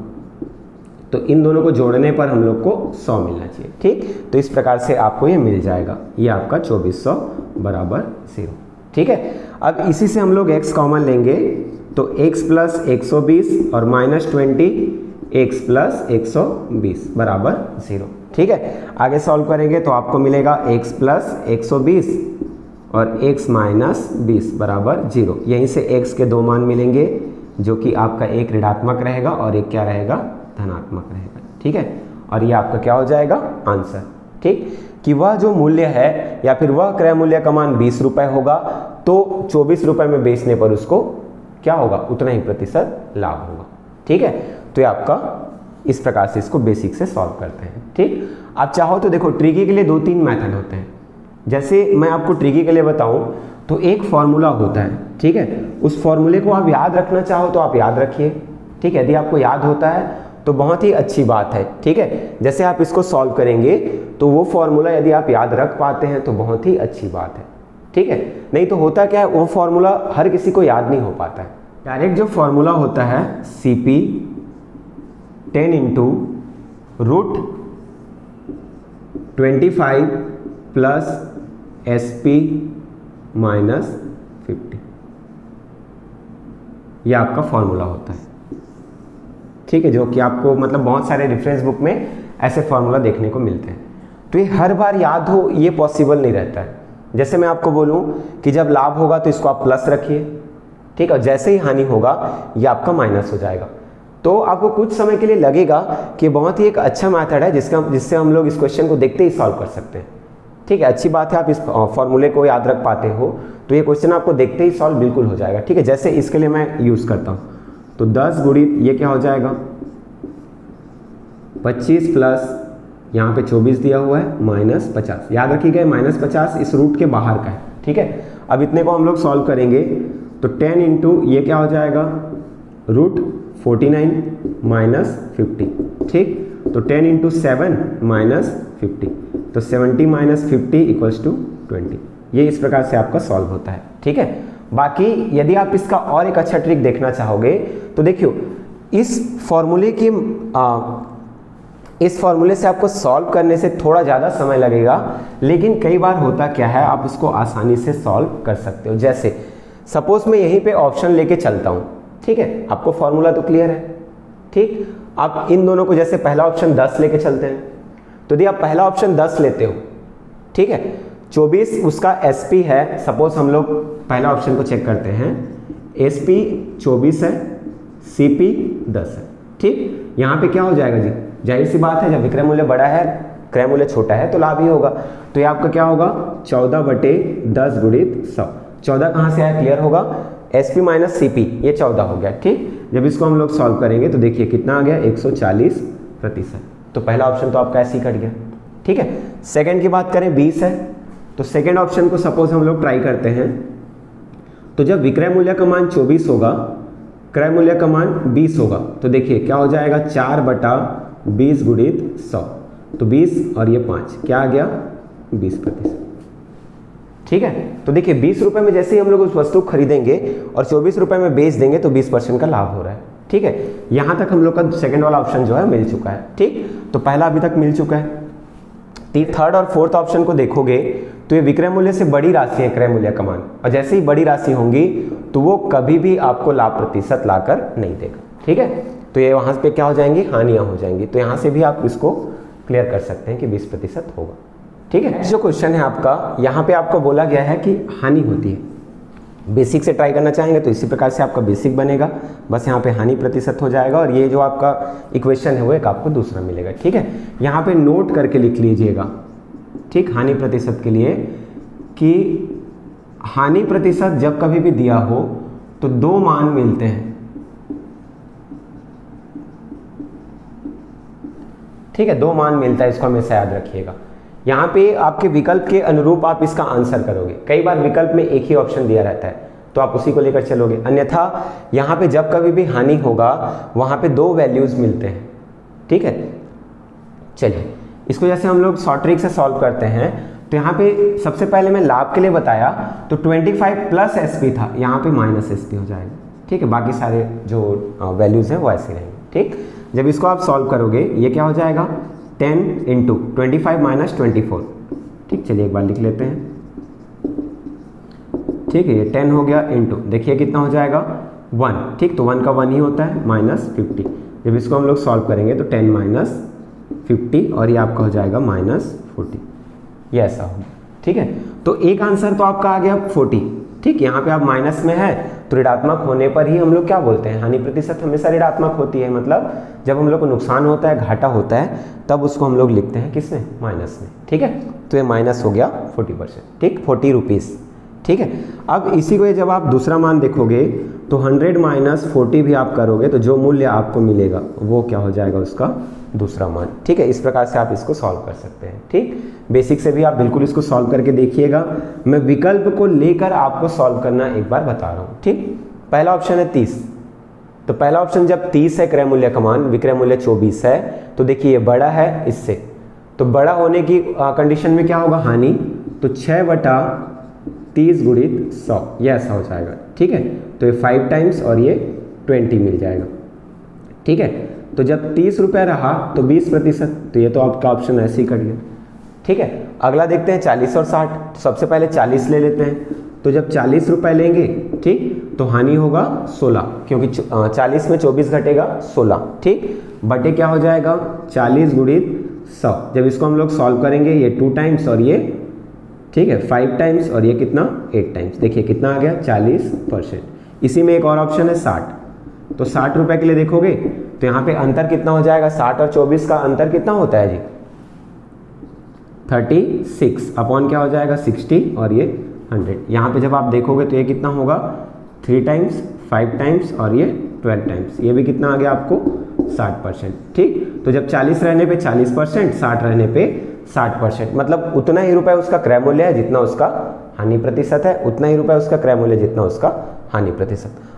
तो इन दोनों को जोड़ने पर हम लोग को सौ मिलना चाहिए, ठीक। तो इस प्रकार से आपको ये मिल जाएगा, ये आपका चौबीस सौ बराबर जीरो, ठीक है। अब इसी से हम लोग x कॉमन लेंगे, तो x प्लस एक सौ बीस और माइनस ट्वेंटी एक्स प्लस एक सौ बीस बराबर जीरो, ठीक है। आगे सॉल्व करेंगे तो आपको मिलेगा x प्लस एक सौ बीस और x माइनस बीस बराबर जीरो। यहीं से x के दो मान मिलेंगे, जो कि आपका एक ऋणात्मक रहेगा और एक क्या रहेगा, धनात्मक रहेगा, ठीक है। और ये आपका क्या हो जाएगा, आंसर, ठीक। कि वह जो मूल्य है या फिर वह क्रय मूल्य का मान बीस रुपए होगा, तो चौबीस रुपए में बेचने पर उसको क्या होगा, उतना ही प्रतिशत लाभ होगा, ठीक है। तो ये आपका इस प्रकार से इसको बेसिक से सॉल्व करते हैं, ठीक। आप चाहो तो देखो ट्रिकी के लिए दो तीन मेथड होते हैं। जैसे मैं आपको ट्रिकी के लिए बताऊं तो एक फॉर्मूला होता है, ठीक है। उस फॉर्मूले को आप याद रखना चाहो तो आप याद रखिए, ठीक है। यदि आपको याद होता है तो बहुत ही अच्छी बात है, ठीक है। जैसे आप इसको सॉल्व करेंगे तो वो फॉर्मूला यदि आप याद रख पाते हैं तो बहुत ही अच्छी बात है, ठीक है। नहीं तो होता क्या है, वो फॉर्मूला हर किसी को याद नहीं हो पाता है। डायरेक्ट जो फॉर्मूला होता है C P ten into root twenty five plus S P minus fifty, यह आपका फॉर्मूला होता है, ठीक है। जो कि आपको मतलब बहुत सारे रेफरेंस बुक में ऐसे फॉर्मूला देखने को मिलते हैं। तो ये हर बार याद हो ये पॉसिबल नहीं रहता है। जैसे मैं आपको बोलूं कि जब लाभ होगा तो इसको आप प्लस रखिए, ठीक है। जैसे ही हानि होगा ये आपका माइनस हो जाएगा। तो आपको कुछ समय के लिए लगेगा कि बहुत ही एक अच्छा मेथड है जिसका जिससे हम लोग इस क्वेश्चन को देखते ही सॉल्व कर सकते हैं, ठीक है। अच्छी बात है आप इस फॉर्मूले को याद रख पाते हो, तो ये क्वेश्चन आपको देखते ही सॉल्व बिल्कुल हो जाएगा, ठीक है। जैसे इसके लिए मैं यूज़ करता हूँ, तो दस गुणित ये क्या हो जाएगा, पच्चीस प्लस यहाँ पे चौबीस दिया हुआ है माइनस पचास। याद रखिएगा माइनस पचास इस रूट के बाहर का है, ठीक है। अब इतने को हम लोग सॉल्व करेंगे तो टेन इंटू ये क्या हो जाएगा, root forty nine minus fifty, ठीक। तो ten into seven minus fifty, तो seventy minus fifty equals to twenty. ये इस प्रकार से आपका सॉल्व होता है, ठीक है। बाकी यदि आप इसका और एक अच्छा ट्रिक देखना चाहोगे तो देखियो इस फॉर्मूले की आ, इस फॉर्मूले से आपको सॉल्व करने से थोड़ा ज़्यादा समय लगेगा, लेकिन कई बार होता क्या है आप उसको आसानी से सॉल्व कर सकते हो। जैसे सपोज मैं यहीं पे ऑप्शन लेके चलता हूँ, ठीक है, आपको फॉर्मूला तो क्लियर है, ठीक। आप इन दोनों को, जैसे पहला ऑप्शन दस लेके चलते हैं, तो यदि आप पहला ऑप्शन दस लेते हो, ठीक है, चौबीस उसका एसपी है, सपोज हम लोग पहला ऑप्शन को चेक करते हैं, एसपी चौबीस है, सीपी दस है, ठीक। यहाँ पे क्या हो जाएगा जी, जाहिर सी बात है जब विक्रय मूल्य बड़ा है क्रय मूल्य छोटा है तो लाभ ही होगा। तो ये आपका क्या होगा, चौदह बटे दस गुणित सौ। चौदह कहाँ से आया, क्लियर होगा, एसपी माइनस सीपी, ये चौदह हो गया, ठीक। जब इसको हम लोग सॉल्व करेंगे तो देखिए कितना आ गया, एक सौ चालीस प्रतिशत। तो पहला ऑप्शन तो आपका ऐसे ही कट गया, ठीक है। सेकंड की बात करें, बीस है, तो सेकंड ऑप्शन को सपोज हम लोग ट्राई करते हैं, तो जब विक्रय मूल्य का मान चौबीस होगा, क्रय मूल्य का मान बीस होगा, तो देखिए क्या हो जाएगा, चार बटा बीस गुणित सौ, तो बीस और ये पाँच क्या आ गया, बीस प्रतिशत, ठीक है। तो देखिए बीस रुपए में जैसे ही हम लोग उस वस्तु खरीदेंगे और चौबीस रुपए में बेच देंगे तो बीस परसेंट का लाभ हो रहा है, ठीक है। यहाँ तक हम लोग का सेकंड वाला ऑप्शन जो है मिल चुका है, ठीक। तो पहला अभी तक मिल चुका है। थर्ड और फोर्थ ऑप्शन को देखोगे तो ये विक्रय मूल्य से बड़ी राशि है क्रय मूल्य का मान, और जैसे ही बड़ी राशि होंगी तो वो कभी भी आपको लाभ प्रतिशत लाकर नहीं देगा, ठीक है। तो ये वहाँ पे क्या हो जाएंगी, हानियाँ हो जाएंगी। तो यहाँ से भी आप इसको क्लियर कर सकते हैं कि बीस प्रतिशत होगा, ठीक है। जो क्वेश्चन है आपका, यहाँ पे आपको बोला गया है कि हानि होती है। बेसिक से ट्राई करना चाहेंगे तो इसी प्रकार से आपका बेसिक बनेगा, बस यहाँ पे हानि प्रतिशत हो जाएगा, और ये जो आपका इक्वेशन है वो एक आपको दूसरा मिलेगा, ठीक है। यहाँ पे नोट करके लिख लीजिएगा, ठीक, हानि प्रतिशत के लिए कि हानि प्रतिशत जब कभी भी दिया हो तो दो मान मिलते हैं, ठीक है, दो मान मिलता है, इसको हमेशा याद रखिएगा। यहाँ पे आपके विकल्प के अनुरूप आप इसका आंसर करोगे। कई बार विकल्प में एक ही ऑप्शन दिया रहता है तो आप उसी को लेकर चलोगे, अन्यथा यहाँ पे जब कभी भी हानि होगा वहाँ पे दो वैल्यूज मिलते हैं, ठीक है। चलिए इसको जैसे हम लोग शॉर्ट ट्रिक से सॉल्व करते हैं, तो यहाँ पे सबसे पहले मैं लाभ के लिए बताया तो पच्चीस प्लस एसपी था, यहाँ पे माइनस एसपी हो जाएगा, ठीक है। बाकी सारे जो वैल्यूज हैं वो ऐसे रहेंगे, ठीक। जब इसको आप सॉल्व करोगे ये क्या हो जाएगा, ten into twenty five minus twenty four, ठीक। चलिए एक बार लिख लेते हैं, ठीक है, ये टेन हो गया इंटू, देखिए कितना हो जाएगा, वन, ठीक। तो वन का वन ही होता है, माइनस फिफ्टी। जब इसको हम लोग सॉल्व करेंगे तो टेन माइनस फिफ्टी और ये आपका हो जाएगा माइनस फोर्टी, ये ऐसा होगा, ठीक है। तो एक आंसर तो आपका आ गया फोर्टी, ठीक। यहाँ पे आप माइनस में है तो ऋणात्मक होने पर ही हम लोग क्या बोलते हैं, हानि प्रतिशत हमेशा ऋणात्मक होती है, मतलब जब हम लोग को नुकसान होता है, घाटा होता है, तब उसको हम लोग लिखते हैं किसमें, माइनस में, ठीक है। तो ये माइनस हो गया फोर्टी परसेंट, ठीक, फोर्टी रुपीज़, ठीक है। अब इसी को जब आप दूसरा मान देखोगे तो हंड्रेड माइनस फोर्टी भी आप करोगे तो जो मूल्य आपको मिलेगा वो क्या हो जाएगा, उसका दूसरा मान, ठीक है। इस प्रकार से आप इसको सॉल्व कर सकते हैं, ठीक। बेसिक से भी आप बिल्कुल इसको सॉल्व करके देखिएगा, मैं विकल्प को लेकर आपको सॉल्व करना एक बार बता रहा हूँ, ठीक। पहला ऑप्शन है तीस, तो पहला ऑप्शन जब तीस है क्रय मूल्य का मान, विक्रय मूल्य चौबीस है, तो देखिए ये बड़ा है इससे, तो बड़ा होने की कंडीशन में क्या होगा, हानि, तो छः बटा तीस गुणित सौ, ये ऐसा हो जाएगा, ठीक है। तो ये फाइव टाइम्स और ये ट्वेंटी मिल जाएगा, ठीक है। तो जब तीस रुपये रहा तो बीस प्रतिशत, तो ये तो आपका ऑप्शन ऐसे ही कट गया, ठीक है। अगला देखते हैं चालीस और साठ, तो सबसे पहले चालीस ले लेते हैं, तो जब चालीस रुपये लेंगे, ठीक, तो हानि होगा सोलह, क्योंकि चालीस में चौबीस घटेगा सोलह, ठीक, बटे क्या हो जाएगा, चालीस गुणित सौ। जब इसको हम लोग सॉल्व करेंगे ये टू टाइम्स और ये, ठीक है, फाइव टाइम्स और ये कितना, एट टाइम्स, देखिए कितना आ गया, चालीस परसेंट। इसी में एक और ऑप्शन है साठ, तो साठ रुपए के लिए देखोगे तो यहाँ पे अंतर कितना हो जाएगा, साठ और चौबीस का अंतर कितना होता है जी, थर्टी सिक्स अपॉन क्या हो जाएगा, सिक्सटी और ये हंड्रेड। यहाँ पे जब आप देखोगे तो ये कितना होगा, थ्री टाइम्स, फाइव टाइम्स और ये ट्वेल्व टाइम्स, ये भी कितना आ गया आपको, साठ परसेंट, ठीक। तो जब चालीस रहने पे चालीस परसेंट, साठ रहने पे साठ परसेंट, मतलब उतना ही रुपए उसका क्रय मूल्य है जितना उसका हानि प्रतिशत है, उतना ही रुपए उसका क्रय मूल्य जितना उसका हानि प्रतिशत।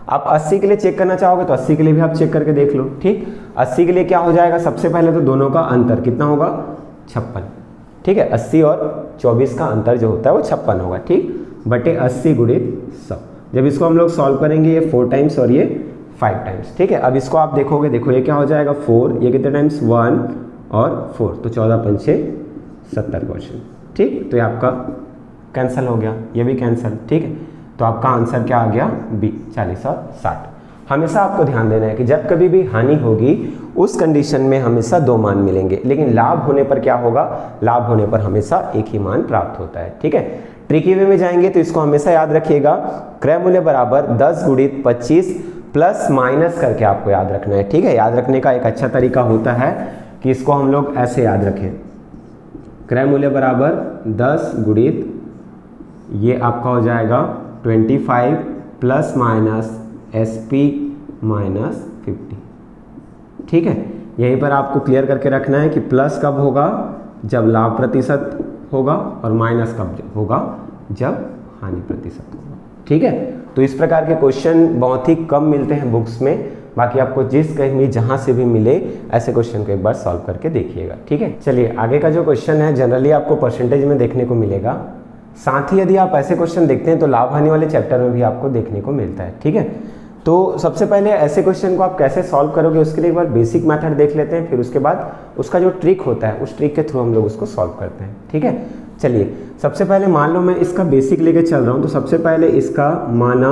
आप अस्सी के लिए चेक करना चाहोगे तो अस्सी के लिए भी आप चेक करके देख लो। ठीक, अस्सी के लिए क्या हो जाएगा, सबसे पहले तो दोनों का अंतर कितना होगा, छप्पन। ठीक है, अस्सी और चौबीस का अंतर जो होता है वो छप्पन होगा। ठीक, बटे अस्सी गुणित सौ। जब इसको हम लोग सॉल्व करेंगे ये फोर टाइम्स और ये फाइव टाइम्स। ठीक है, अब इसको आप देखोगे, देखो ये क्या हो जाएगा फोर, ये कितने टाइम्स वन और फोर, तो चौदह पंचे सत्तर क्वेश्चन। ठीक, तो ये आपका कैंसिल हो गया, ये भी कैंसिल। ठीक है, तो आपका आंसर क्या आ गया, बी, चालीस और साठ। हमेशा आपको ध्यान देना है कि जब कभी भी हानि होगी उस कंडीशन में हमेशा दो मान मिलेंगे, लेकिन लाभ होने पर क्या होगा, लाभ होने पर हमेशा एक ही मान प्राप्त होता है। ठीक है, ट्रिकी वे में जाएंगे तो इसको हमेशा याद रखिएगा, क्रय मूल्य बराबर दस गुणित पच्चीस प्लस माइनस करके आपको याद रखना है। ठीक है, याद रखने का एक अच्छा तरीका होता है कि इसको हम लोग ऐसे याद रखें, क्रय मूल्य बराबर दस गुणित ये आपका हो जाएगा पच्चीस plus minus S P minus fifty. ठीक है, यहीं पर आपको क्लियर करके रखना है कि प्लस कब होगा, जब लाभ प्रतिशत होगा, और माइनस कब होगा, जब हानि प्रतिशत होगा। ठीक है, तो इस प्रकार के क्वेश्चन बहुत ही कम मिलते हैं बुक्स में, बाकी आपको जिस कहीं भी जहाँ से भी मिले ऐसे क्वेश्चन को एक बार सॉल्व करके देखिएगा। ठीक है, चलिए आगे का जो क्वेश्चन है जनरली आपको परसेंटेज में देखने को मिलेगा, साथ ही यदि आप ऐसे क्वेश्चन देखते हैं तो लाभ हानि वाले चैप्टर में भी आपको देखने को मिलता है। ठीक है, तो सबसे पहले ऐसे क्वेश्चन को आप कैसे सॉल्व करोगे उसके लिए एक बार बेसिक मेथड देख लेते हैं, फिर उसके बाद उसका जो ट्रिक होता है उस ट्रिक के थ्रू हम लोग उसको सॉल्व करते हैं। ठीक है, चलिए सबसे पहले मान लो मैं इसका बेसिक लेके चल रहा हूं, तो सबसे पहले इसका माना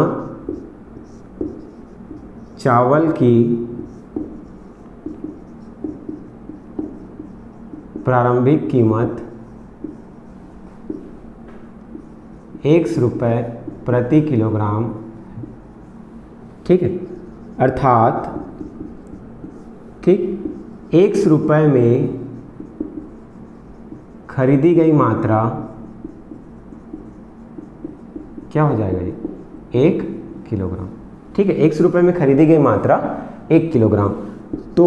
चावल की प्रारंभिक कीमत एक रुपये प्रति किलोग्राम। ठीक है, अर्थात ठीक एक रुपये में खरीदी गई मात्रा क्या हो जाएगा जी, एक किलोग्राम। ठीक है, एक रुपये में खरीदी गई मात्रा एक किलोग्राम, तो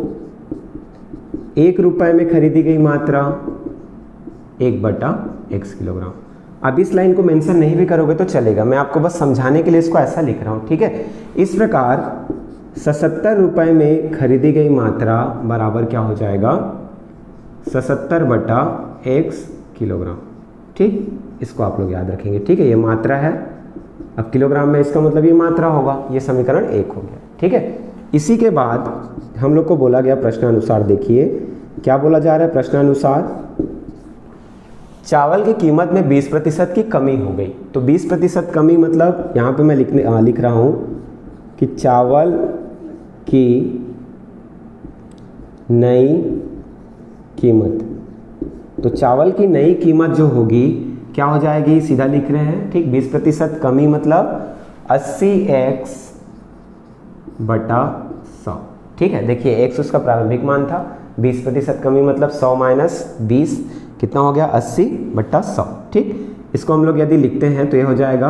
एक रुपये में खरीदी गई मात्रा एक बटा एक्स किलोग्राम। अब इस लाइन को मेंशन नहीं भी करोगे तो चलेगा, मैं आपको बस समझाने के लिए इसको ऐसा लिख रहा हूँ। ठीक है, इस प्रकार सतहत्तर रुपये में खरीदी गई मात्रा बराबर क्या हो जाएगा, सतहत्तर बटा एक्स किलोग्राम। ठीक, इसको आप लोग याद रखेंगे। ठीक है, ये मात्रा है, अब किलोग्राम में इसका मतलब ये मात्रा होगा, ये समीकरण एक हो गया। ठीक है, इसी के बाद हम लोग को बोला गया प्रश्नानुसार, देखिए क्या बोला जा रहा है प्रश्नानुसार, चावल की कीमत में बीस प्रतिशत की कमी हो गई। तो बीस प्रतिशत कमी मतलब यहाँ पे मैं लिखने आ, लिख रहा हूँ कि चावल की नई कीमत, तो चावल की नई कीमत जो होगी क्या हो जाएगी, सीधा लिख रहे हैं। ठीक, बीस प्रतिशत कमी मतलब अस्सी एक्स बटा सौ। ठीक है, देखिए एक्स उसका प्रारंभिक मान था, बीस प्रतिशत कमी मतलब सौ माइनस बीस कितना हो गया, अस्सी बट्टा सौ। ठीक, इसको हम लोग यदि लिखते हैं तो ये हो जाएगा,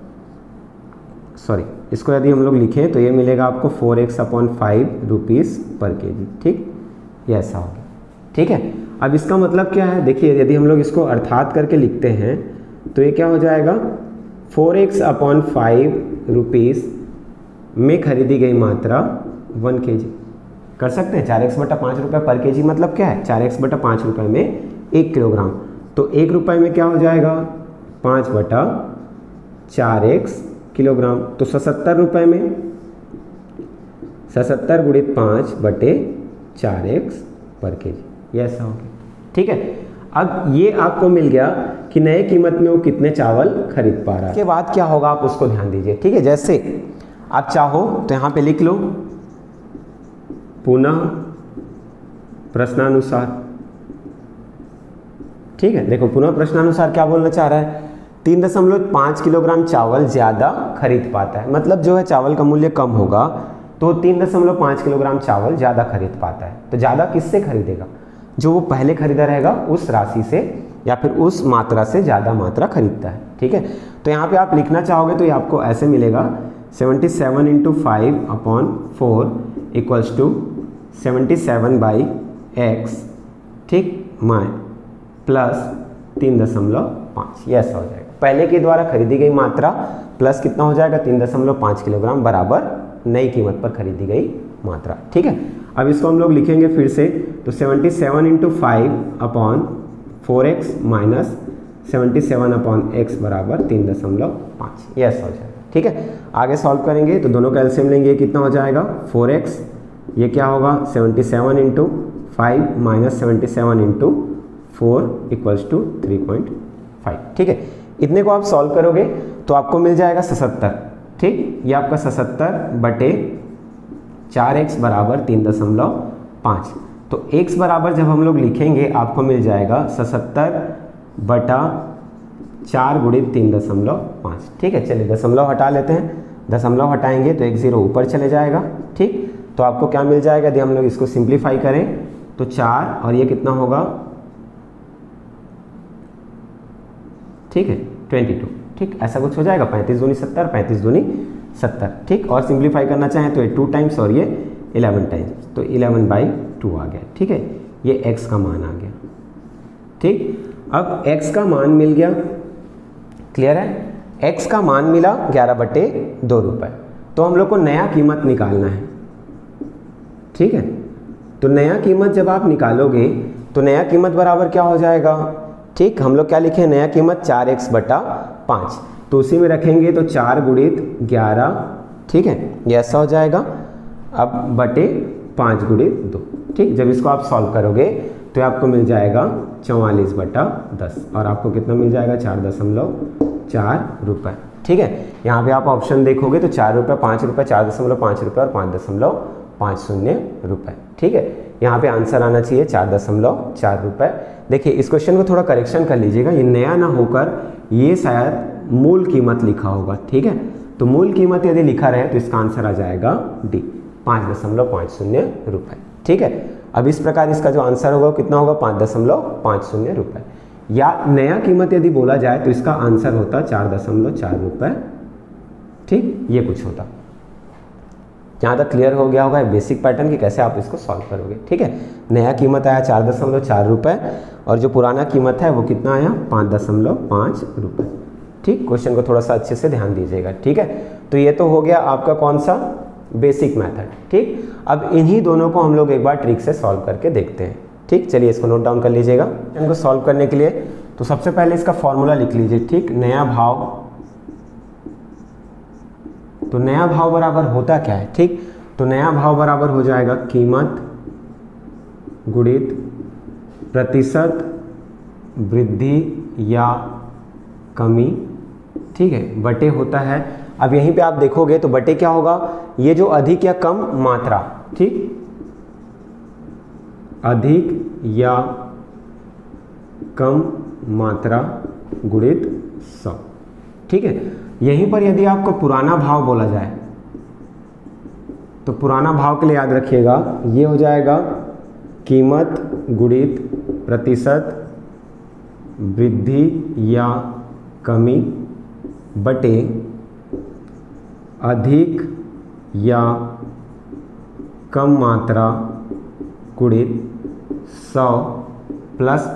सॉरी इसको यदि हम लोग लिखें तो ये मिलेगा आपको four x upon five rupees पर के जी। ठीक, ये ऐसा हो गया। ठीक है, अब इसका मतलब क्या है, देखिए यदि हम लोग इसको अर्थात करके लिखते हैं तो ये क्या हो जाएगा, four x upon five rupees में खरीदी गई मात्रा वन के जी कर सकते हैं। चार एक्स बटा पाँच रुपये पर के जी मतलब क्या है, चार एक्स बटा पाँच रुपये में एक किलोग्राम, तो एक रुपये में क्या हो जाएगा, पाँच बटा चार एक्स किलोग्राम, तो सतहत्तर रुपये में सतहत्तर गुणित पाँच बटे चार एक्स पर के जी, ये ऐसा हो गया। ठीक है, अब ये आपको मिल गया कि नए कीमत में वो कितने चावल खरीद पा रहा है। के बाद क्या होगा आप उसको ध्यान दीजिए। ठीक है, जैसे आप चाहो तो यहाँ पे लिख लो पुनः प्रश्नानुसार। ठीक है, देखो पुनः प्रश्नानुसार क्या बोलना चाह रहा है, तीन दशमलव पाँच किलोग्राम चावल ज़्यादा खरीद पाता है, मतलब जो है चावल का मूल्य कम होगा तो तीन दशमलव पाँच किलोग्राम चावल ज़्यादा खरीद पाता है। तो ज़्यादा किससे खरीदेगा, जो वो पहले खरीदा रहेगा उस राशि से या फिर उस मात्रा से ज़्यादा मात्रा खरीदता है। ठीक है, तो यहाँ पे आप लिखना चाहोगे तो ये आपको ऐसे मिलेगा, seventy seven into five upon four equals to seventy seven by x. ठीक, माय प्लस तीन दशमलव पाँच, ये ऐसा हो जाएगा। पहले के द्वारा खरीदी गई मात्रा प्लस कितना हो जाएगा तीन दशमलव पाँच किलोग्राम बराबर नई कीमत पर खरीदी गई मात्रा। ठीक है, अब इसको हम लोग लिखेंगे फिर से, तो seventy seven into five upon four x minus seventy seven upon x बराबर तीन दशमलव पाँच, यस हो जाएगा। ठीक है, आगे सॉल्व करेंगे तो दोनों का एलसीएम लेंगे, कितना हो जाएगा फोर एक्स, ये क्या होगा seventy seven into five minus seventy seven into four equals to three point five. ठीक है, इतने को आप सॉल्व करोगे तो आपको मिल जाएगा सतहत्तर। ठीक, ये आपका सतहत्तर बटे चार एक्स बराबर तीन दशमलव पाँच। तो एक्स बराबर जब हम लोग लिखेंगे आपको मिल जाएगा सतहत्तर बटा चार गुणित तीन दशमलव पाँच। ठीक है, चलिए दशमलव हटा लेते हैं, दशमलव हटाएंगे तो एक जीरो ऊपर चले जाएगा। ठीक, तो आपको क्या मिल जाएगा यदि हम लोग इसको सिंप्लीफाई करें तो चार और ये कितना होगा, ठीक है ट्वेंटी टू। ठीक, ऐसा कुछ हो जाएगा, पैंतीस दूनी सत्तर, पैंतीस दूनी सत्तर। ठीक, और सिंप्लीफाई करना चाहें तो ये टू टाइम्स और ये इलेवन टाइम्स, तो इलेवन बाई टू आ गया। ठीक है, ये x का मान आ गया। ठीक, अब x का मान मिल गया, क्लियर है, x का मान मिला ग्यारह बटे दो रुपये। तो हम लोग को नया कीमत निकालना है। ठीक है, तो नया कीमत जब आप निकालोगे तो नया कीमत बराबर क्या हो जाएगा, ठीक, हम लोग क्या लिखे, नया कीमत चार एक्स बटा पाँच, तो उसी में रखेंगे तो चार गुणित ग्यारह। ठीक है, ये ऐसा हो जाएगा, अब बटे पाँच गुणित दो। ठीक, जब इसको आप सॉल्व करोगे तो आपको मिल जाएगा चौवालीस बटा दस, और आपको कितना मिल जाएगा चार दशमलव चार रुपये। ठीक है, यहाँ पे आप ऑप्शन देखोगे तो चार रुपये, पाँच रुपये, चार दशमलव पाँच रुपये और पाँच दशमलव पाँच शून्य रुपये। ठीक है, यहाँ पे आंसर आना चाहिए चार दशमलव चार रुपये। देखिए इस क्वेश्चन को थोड़ा करेक्शन कर लीजिएगा, ये नया ना होकर ये शायद मूल कीमत लिखा होगा। ठीक है, तो मूल कीमत यदि लिखा रहे तो इसका आंसर आ जाएगा डी, पाँच दशमलव पाँच शून्य रुपये। ठीक है, अब इस प्रकार इसका जो आंसर होगा कितना होगा, पाँच दशमलव पाँच शून्य रुपये, या नया कीमत यदि बोला जाए तो इसका आंसर होता चार दशमलव चार रुपये। ठीक, ये कुछ होता। यहाँ तक क्लियर हो गया होगा बेसिक पैटर्न कि कैसे आप इसको सॉल्व करोगे। ठीक है, नया कीमत आया चार दशमलव चार रुपये और जो पुराना कीमत है वो कितना आया, पाँच दशमलव पाँच रुपये। ठीक, क्वेश्चन को थोड़ा सा अच्छे से ध्यान दीजिएगा। ठीक है, तो ये तो हो गया आपका कौन सा, बेसिक मेथड। ठीक, अब इन्हीं दोनों को हम लोग एक बार ट्रिक से सॉल्व करके देखते हैं। ठीक, चलिए इसको नोट डाउन कर लीजिएगा। इनको सॉल्व करने के लिए तो सबसे पहले इसका फॉर्मूला लिख लीजिए। ठीक, नया भाव, तो नया भाव बराबर होता क्या है, ठीक, तो नया भाव बराबर हो जाएगा कीमत गुणित प्रतिशत वृद्धि या कमी। ठीक है, बटे होता है, अब यहीं पे आप देखोगे तो बटे क्या होगा, ये जो अधिक या कम मात्रा, ठीक, अधिक या कम मात्रा गुणित सौ। ठीक है, यहीं पर यदि आपको पुराना भाव बोला जाए तो पुराना भाव के लिए याद रखिएगा ये हो जाएगा कीमत गुणित प्रतिशत वृद्धि या कमी बटे अधिक या कम मात्रा गुणित सौ प्लस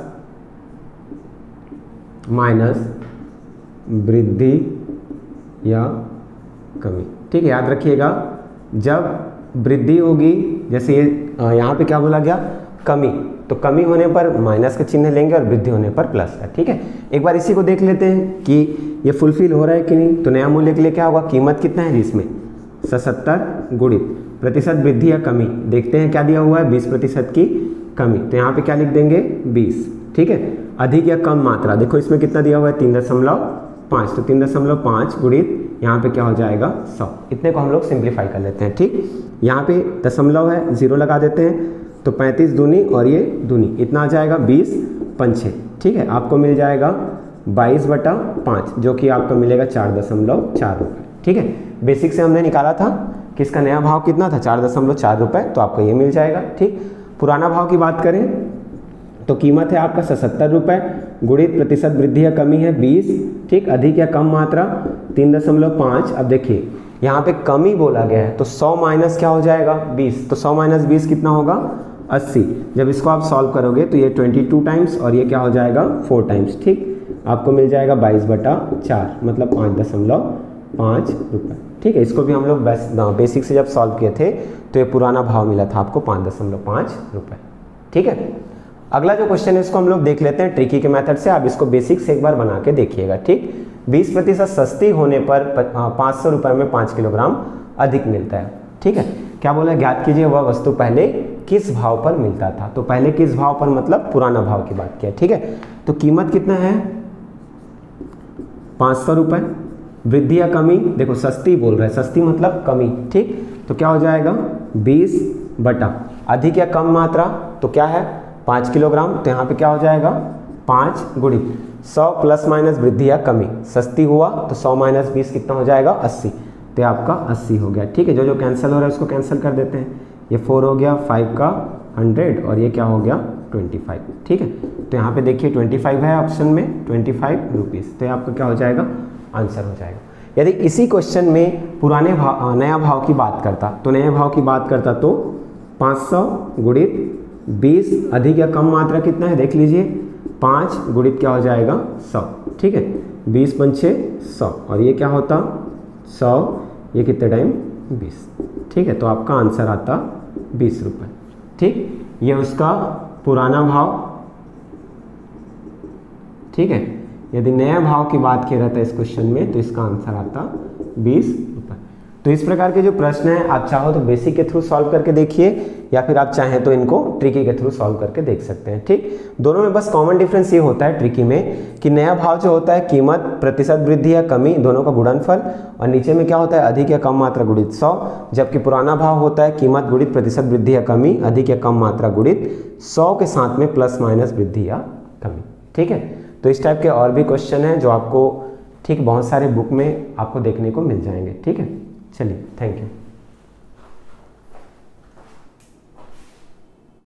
माइनस वृद्धि या कमी। ठीक है, याद रखिएगा जब वृद्धि होगी, जैसे ये यहाँ पे क्या बोला गया, कमी, तो कमी होने पर माइनस का चिन्ह लेंगे और वृद्धि होने पर प्लस का। ठीक है, एक बार इसी को देख लेते हैं कि ये फुलफिल हो रहा है कि नहीं। तो नया मूल्य के लिए क्या होगा, कीमत कितना है जिसमें सतहत्तर गुणित प्रतिशत वृद्धि या कमी, देखते हैं क्या दिया हुआ है, बीस प्रतिशत की कमी, तो यहाँ पे क्या लिख देंगे बीस। ठीक है, अधिक या कम मात्रा, देखो इसमें कितना दिया हुआ है तीन दशमलव पाँच, तो तीन दशमलव पाँच गुणित यहाँ पे क्या हो जाएगा सौ। इतने को हम लोग सिंप्लीफाई कर लेते हैं। ठीक, यहाँ पे दशमलव है, जीरो लगा देते हैं, तो पैंतीस दूनी और ये दूनी, इतना आ जाएगा बीस पंचे। ठीक है, आपको मिल जाएगा बाईस बटा पाँच, जो कि आपको मिलेगा चार दशमलव चार रुपये। ठीक है, बेसिक से हमने निकाला था कि इसका नया भाव कितना था, चार दशमलव चार रुपये, तो आपको ये मिल जाएगा। ठीक, पुराना भाव की बात करें तो कीमत है आपका सतहत्तर रुपये गुणित प्रतिशत वृद्धि या कमी है बीस। ठीक, अधिक या कम मात्रा तीन दशमलव पाँच। अब देखिए यहाँ पे कमी बोला गया है तो सौ माइनस क्या हो जाएगा बीस, तो सौ माइनस बीस कितना होगा अस्सी। जब इसको आप सॉल्व करोगे तो ये बाईस टाइम्स और ये क्या हो जाएगा फोर टाइम्स। ठीक, आपको मिल जाएगा बाईस बटा चार, मतलब पाँच दशमलव पाँच रुपये। ठीक है, इसको भी हम लोग बेसिक से जब सॉल्व किए थे तो ये पुराना भाव मिला था आपको पाँच दशमलव पाँच रुपये। ठीक है, अगला जो क्वेश्चन है इसको हम लोग देख लेते हैं ट्रिकी के मेथड से। आप इसको बेसिक से एक बार बना के देखिएगा। ठीक, बीस प्रतिशत सस्ती होने पर पाँच सौ रुपये में पाँच किलोग्राम अधिक मिलता है। ठीक है, क्या बोला है, ज्ञात कीजिए वह वस्तु पहले किस भाव पर मिलता था। तो पहले किस भाव पर मतलब पुराना भाव की बात किया। ठीक है, तो कीमत कितना है, पाँच सौ रुपये। वृद्धि या कमी, देखो सस्ती बोल रहा है, सस्ती मतलब कमी। ठीक, तो क्या हो जाएगा, बीस बटा अधिक या कम मात्रा, तो क्या है पाँच किलोग्राम। तो यहाँ पे क्या हो जाएगा, पाँच गुणित सौ प्लस माइनस वृद्धि या कमी, सस्ती हुआ तो सौ माइनस बीस कितना हो जाएगा, अस्सी। तो आपका अस्सी हो गया। ठीक है, जो जो कैंसिल हो रहा है उसको कैंसिल कर देते हैं। ये फोर हो गया, फाइव का हंड्रेड और ये क्या हो गया, ट्वेंटी फाइव। ठीक है, तो यहाँ पे देखिए ट्वेंटी फाइव है ऑप्शन में, ट्वेंटी फाइव रुपीज़। तो आपका क्या हो जाएगा, आंसर हो जाएगा। यदि इसी क्वेश्चन में पुराने भाव नया भाव की बात करता तो नए भाव की बात करता तो पाँच सौ गुणित बीस अधिक या कम मात्रा कितना है देख लीजिए, पाँच गुणित क्या हो जाएगा, सौ। ठीक है, बीस पंचे सौ और ये क्या होता, सौ, ये कितने टाइम, बीस। ठीक है, तो आपका आंसर आता बीस रुपये। ठीक, ये उसका पुराना भाव। ठीक है, यदि नया भाव की बात किया रहता है इस क्वेश्चन में तो इसका आंसर आता बीस रुपये। तो इस प्रकार के जो प्रश्न हैं आप चाहो तो बेसिक के थ्रू सॉल्व करके देखिए या फिर आप चाहें तो इनको ट्रिकी के थ्रू सॉल्व करके देख सकते हैं। ठीक, दोनों में बस कॉमन डिफरेंस ये होता है ट्रिकी में कि नया भाव जो होता है कीमत प्रतिशत वृद्धि या कमी दोनों का गुणनफल, और नीचे में क्या होता है अधिक या कम मात्रा गुणित सौ, जबकि पुराना भाव होता है कीमत गुणित प्रतिशत वृद्धि या कमी अधिक या कम मात्रा गुणित सौ के साथ में प्लस माइनस वृद्धि या कमी। ठीक है, तो इस टाइप के और भी क्वेश्चन हैं जो आपको ठीक बहुत सारे बुक में आपको देखने को मिल जाएंगे। ठीक है, चलिए, थैंक यू।